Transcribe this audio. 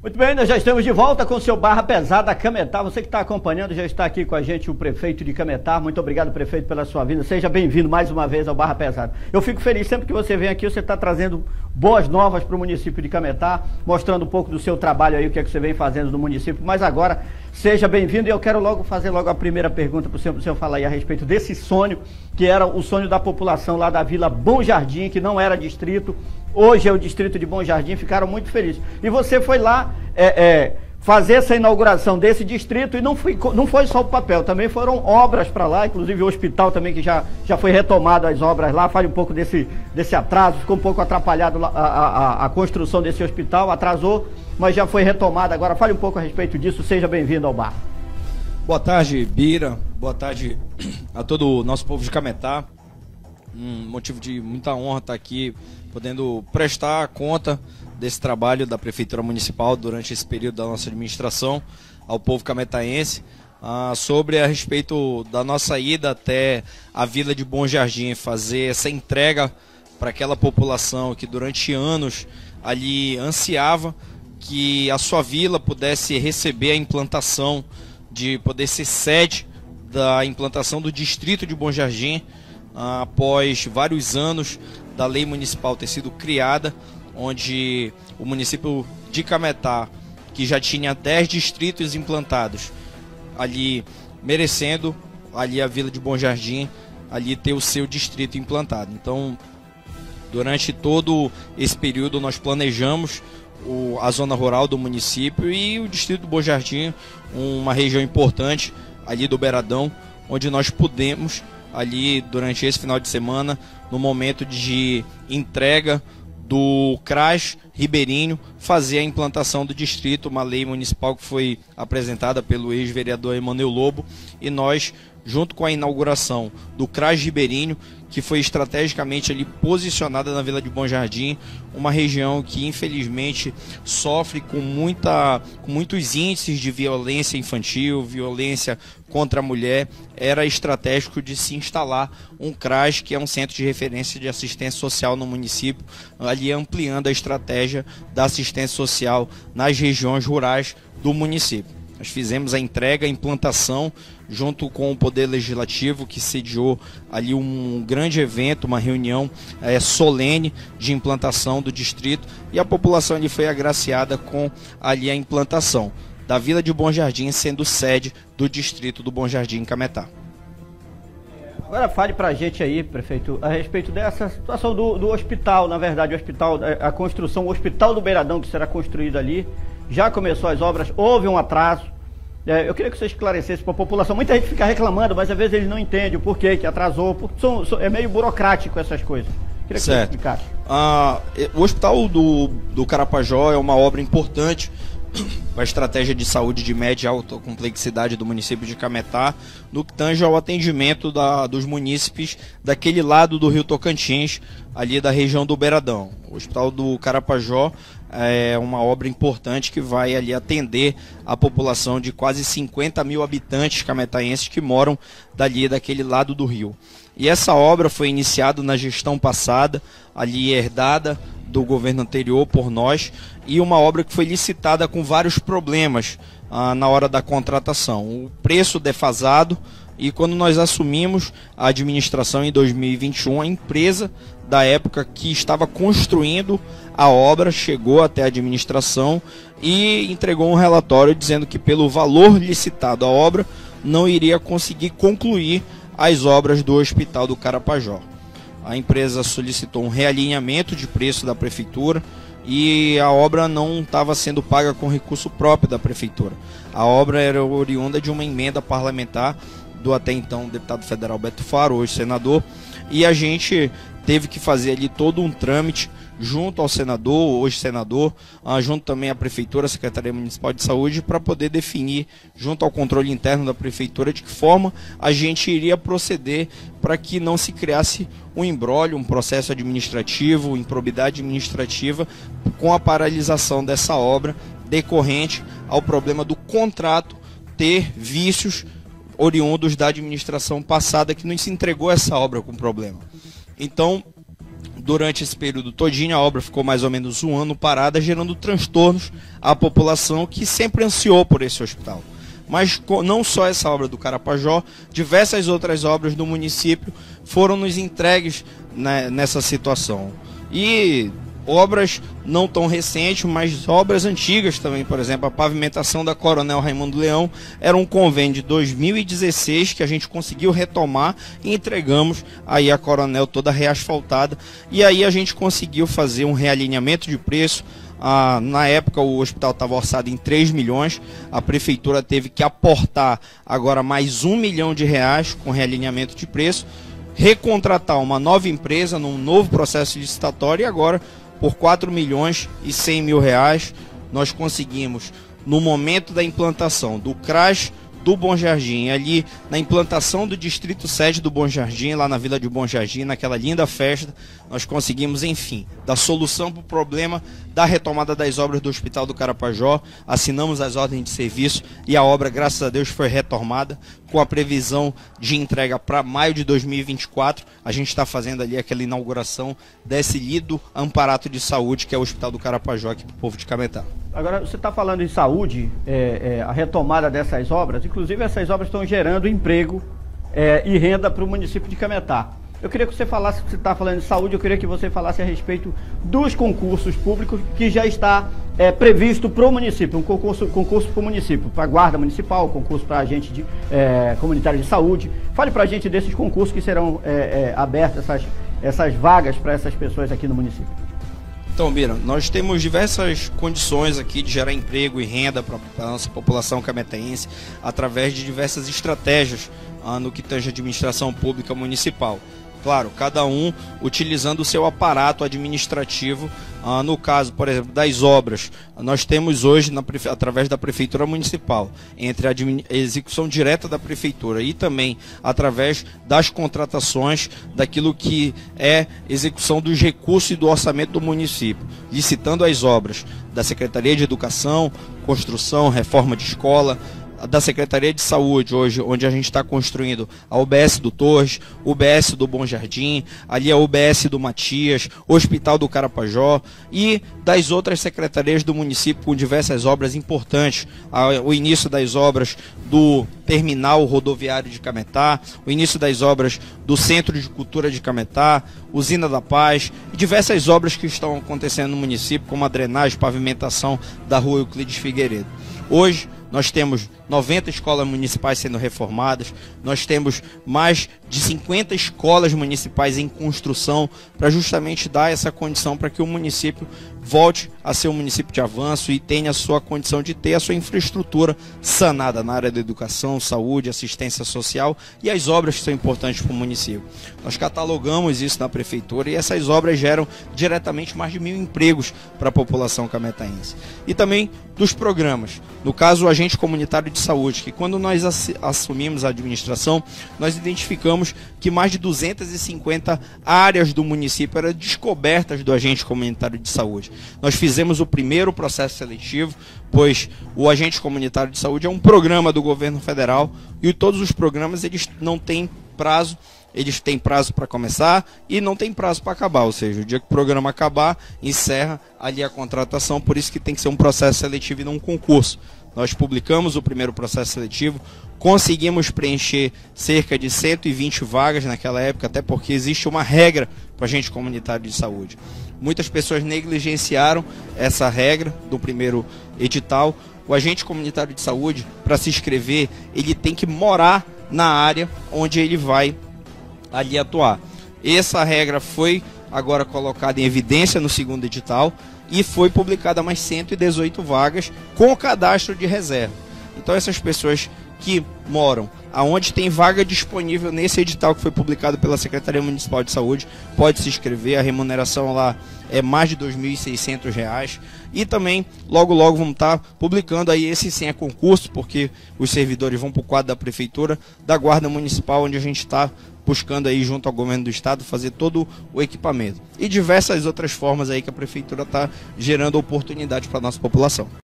Muito bem, nós já estamos de volta com o seu Barra Pesada Cametá. Você que está acompanhando, já está aqui com a gente o prefeito de Cametá. Muito obrigado, prefeito, pela sua vinda. Seja bem-vindo mais uma vez ao Barra Pesada. Eu fico feliz sempre que você vem aqui, você está trazendo boas novas para o município de Cametá, mostrando um pouco do seu trabalho aí, o que é que você vem fazendo no município. Mas agora, seja bem-vindo e eu quero fazer a primeira pergunta para o senhor falar aí a respeito desse sonho, que era o sonho da população lá da Vila Bom Jardim, que não era distrito. Hoje é o distrito de Bom Jardim, ficaram muito felizes. E você foi lá fazer essa inauguração desse distrito e não foi só o papel, também foram obras para lá, inclusive o hospital também, que já foi retomado as obras lá. Fale um pouco desse atraso, ficou um pouco atrapalhado a construção desse hospital, atrasou, mas já foi retomado agora. Fale um pouco a respeito disso, seja bem-vindo ao bar. Boa tarde, Bira, boa tarde a todo o nosso povo de Cametá. Um motivo de muita honra estar aqui, podendo prestar conta desse trabalho da Prefeitura Municipal durante esse período da nossa administração ao povo cametaense, sobre a respeito da nossa ida até a Vila de Bom Jardim, fazer essa entrega para aquela população que durante anos ali ansiava que a sua vila pudesse receber a implantação, de poder ser sede da implantação do distrito de Bom Jardim, após vários anos da lei municipal ter sido criada, onde o município de Cametá, que já tinha 10 distritos implantados, ali merecendo ali a Vila de Bom Jardim ali ter o seu distrito implantado. Então, durante todo esse período nós planejamos a zona rural do município e o distrito do Bom Jardim, uma região importante ali do Beiradão, onde nós pudemos ali durante esse final de semana, no momento de entrega do CRAS Ribeirinho, fazer a implantação do distrito, uma lei municipal que foi apresentada pelo ex-vereador Emanuel Lobo, e nós, junto com a inauguração do CRAS Ribeirinho, que foi estrategicamente ali posicionada na Vila de Bom Jardim, uma região que infelizmente sofre com muitos índices de violência infantil, violência contra a mulher. Era estratégico de se instalar um CRAS, que é um centro de referência de assistência social no município, ali ampliando a estratégia da assistência social nas regiões rurais do município. Nós fizemos a entrega, a implantação, junto com o Poder Legislativo, que sediou ali um grande evento, uma reunião solene de implantação do distrito, e a população ali foi agraciada com ali a implantação da Vila de Bom Jardim, sendo sede do distrito do Bom Jardim, Cametá. Agora fale pra gente aí, prefeito, a respeito dessa situação do hospital. Na verdade, o hospital, a construção, o Hospital do Beiradão, que será construído ali, já começou as obras, houve um atraso. Eu queria que você esclarecesse para a população. Muita gente fica reclamando, mas às vezes eles não entendem o porquê que atrasou, porque é meio burocrático essas coisas. Queria que você explicasse. O Hospital do Carapajó é uma obra importante para a estratégia de saúde de média e alta complexidade do município de Cametá, no que tange ao atendimento dos munícipes daquele lado do Rio Tocantins, ali da região do Beiradão. O Hospital do Carapajó é uma obra importante que vai ali atender a população de quase 50 mil habitantes cametaenses que moram daquele lado do rio. E essa obra foi iniciada na gestão passada, ali herdada do governo anterior por nós, e uma obra que foi licitada com vários problemas na hora da contratação. O preço defasado, e quando nós assumimos a administração em 2021, a empresa da época que estava construindo a obra chegou até a administração e entregou um relatório dizendo que pelo valor licitado à obra não iria conseguir concluir as obras do Hospital do Carapajó. A empresa solicitou um realinhamento de preço da prefeitura e a obra não estava sendo paga com recurso próprio da prefeitura. A obra era oriunda de uma emenda parlamentar do até então deputado federal Beto Faro, hoje senador, e a gente teve que fazer ali todo um trâmite junto ao senador, hoje senador, junto também à prefeitura, à Secretaria Municipal de Saúde, para poder definir, junto ao controle interno da prefeitura, de que forma a gente iria proceder para que não se criasse um imbróglio, um processo administrativo, improbidade administrativa, com a paralisação dessa obra decorrente ao problema do contrato ter vícios oriundos da administração passada, que nos entregou essa obra com problema. Então, durante esse período todinho, a obra ficou mais ou menos um ano parada, gerando transtornos à população que sempre ansiou por esse hospital. Mas não só essa obra do Carapajó, diversas outras obras do município foram nos entregues, né, nessa situação. E obras não tão recentes, mas obras antigas também, por exemplo, a pavimentação da Coronel Raimundo Leão era um convênio de 2016 que a gente conseguiu retomar e entregamos aí a Coronel toda reasfaltada, e aí a gente conseguiu fazer um realinhamento de preço. Na época o hospital estava orçado em 3 milhões, a prefeitura teve que aportar agora mais R$1 milhão com realinhamento de preço, recontratar uma nova empresa num novo processo licitatório, e agora por R$4.100.000 nós conseguimos, no momento da implantação do CRAS do Bom Jardim, ali na implantação do Distrito Sede do Bom Jardim, lá na Vila de Bom Jardim, naquela linda festa, nós conseguimos, enfim, dar solução para o problema da retomada das obras do Hospital do Carapajó, assinamos as ordens de serviço e a obra, graças a Deus, foi retomada com a previsão de entrega para maio de 2024. A gente está fazendo ali aquela inauguração desse lindo amparato de saúde que é o Hospital do Carapajó aqui para o povo de Cametá. Agora, você está falando em saúde, a retomada dessas obras, inclusive essas obras estão gerando emprego e renda para o município de Cametá. Eu queria que você falasse, você está falando de saúde, eu queria que você falasse a respeito dos concursos públicos que já está previsto para o município, um concurso para o município, para a guarda municipal, concurso para agente comunitário de saúde. Fale para a gente desses concursos que serão abertos, essas vagas para essas pessoas aqui no município. Então, Bira, nós temos diversas condições aqui de gerar emprego e renda para a nossa população cametaense através de diversas estratégias no que tange a administração pública municipal. Claro, cada um utilizando o seu aparato administrativo. No caso, por exemplo, das obras, nós temos hoje, através da Prefeitura Municipal, entre a execução direta da Prefeitura e também através das contratações, daquilo que é execução dos recursos e do orçamento do município, licitando as obras da Secretaria de Educação, Construção, Reforma de Escola, da Secretaria de Saúde, hoje, onde a gente está construindo a UBS do Torres, UBS do Bom Jardim, ali a UBS do Matias, Hospital do Carapajó, e das outras secretarias do município com diversas obras importantes, o início das obras do terminal rodoviário de Cametá, o início das obras do Centro de Cultura de Cametá, Usina da Paz, e diversas obras que estão acontecendo no município, como a drenagem, pavimentação da rua Euclides Figueiredo. Hoje, nós temos 90 escolas municipais sendo reformadas, nós temos mais de 50 escolas municipais em construção para justamente dar essa condição para que o município volte a ser um município de avanço e tenha a sua condição de ter a sua infraestrutura sanada na área da educação, saúde, assistência social e as obras que são importantes para o município. Nós catalogamos isso na prefeitura e essas obras geram diretamente mais de 1.000 empregos para a população cametaense. E também dos programas, no caso o agente comunitário de saúde, que quando nós assumimos a administração, nós identificamos que mais de 250 áreas do município eram descobertas do agente comunitário de saúde. Nós fizemos o primeiro processo seletivo, pois o agente comunitário de saúde é um programa do governo federal e todos os programas eles não têm prazo. Eles têm prazo para começar e não tem prazo para acabar, ou seja, o dia que o programa acabar, encerra ali a contratação, por isso que tem que ser um processo seletivo e não um concurso. Nós publicamos o primeiro processo seletivo, conseguimos preencher cerca de 120 vagas naquela época, até porque existe uma regra para agente comunitário de saúde. Muitas pessoas negligenciaram essa regra do primeiro edital. O agente comunitário de saúde, para se inscrever, ele tem que morar na área onde ele vai ali atuar. Essa regra foi agora colocada em evidência no segundo edital e foi publicada mais 118 vagas com o cadastro de reserva. Então essas pessoas que moram aonde tem vaga disponível nesse edital que foi publicado pela Secretaria Municipal de Saúde, pode se inscrever, a remuneração lá é mais de R$ 2.600 e também logo vamos estar publicando aí esse sim é concurso, porque os servidores vão para o quadro da Prefeitura, da Guarda Municipal, onde a gente está buscando aí junto ao governo do estado fazer todo o equipamento e diversas outras formas aí que a Prefeitura está gerando oportunidade para a nossa população.